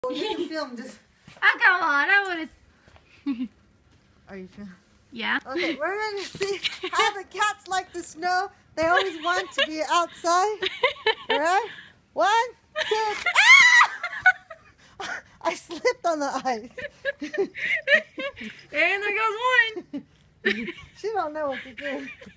You can film just. Oh, come on. I would have. Are you filming? Yeah. Okay, we're going to see how the cats like the snow. They always want to be outside. All right? 1, 2. Ah! I slipped on the ice. And there goes one. She don't know what to do.